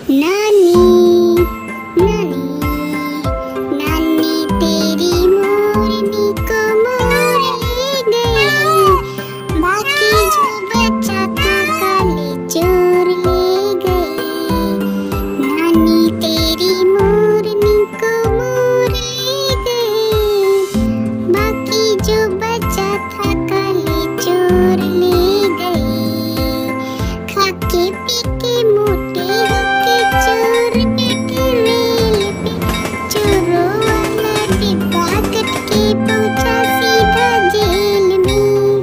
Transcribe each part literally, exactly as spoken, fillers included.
नानी नानी नानी तेरी मोरनी को मोर ले गए, बाकी जो बचा था काले चोर ले गए। नानी तेरी मोरनी को मोर ले गए, बाकी जो बचा था काले चोर ले गए। खाके पी के मोटे होके चोर बैठे रेल पे, चोरों वाला डिब्बा कट के पहुंचा सीधा जेल में।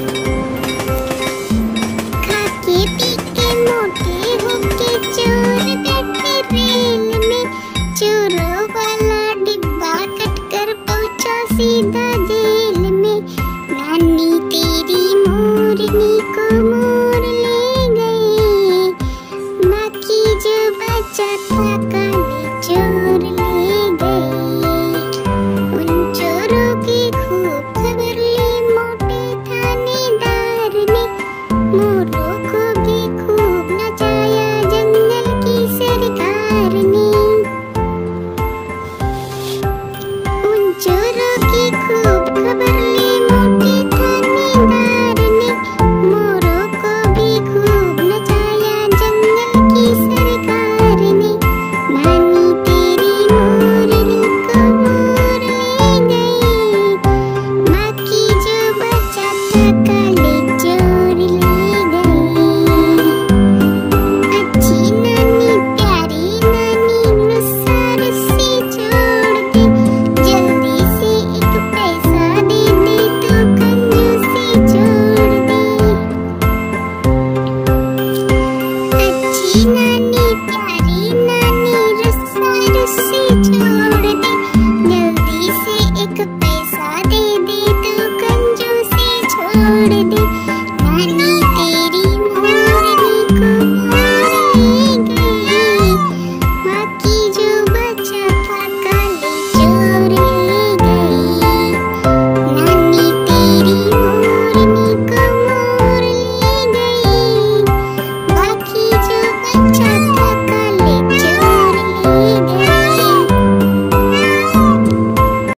खाके पी के मोटे होके चोर बैठे रेल में, चोरों वाला डिब्बा कट कर पहुंचा सीधा जेल में। नानी तेरी मोरनी को मोर ले गए, बाकी जो बचा था काले चोर ले गए। उन चोरों की खूब खबर ली मोटे थानेदार ने, मोरों को भी खूब नचाया जंगल की सरकार ने। उन चोरों की खूब खबर ली मोटे थानेदार ने, मोरों को भी खूब नचाया जंगल की सरकार ने। नानी तेरी मोरनी को मोर ले गए, बाकी जो बचा था काले चोर ले गए। अच्छी नानी प्यारी नानी रुस्सा रुस्सी छोड़ दे, जल्दी से एक पैसा दे दे तो कंजूसी छोड़ दे। अच्छी नानी प्यारी नानी रुस्सा रुस्सी छोड़ दे, जल्दी से एक पैसा दे दे तो कंजूसी छोड़ दे।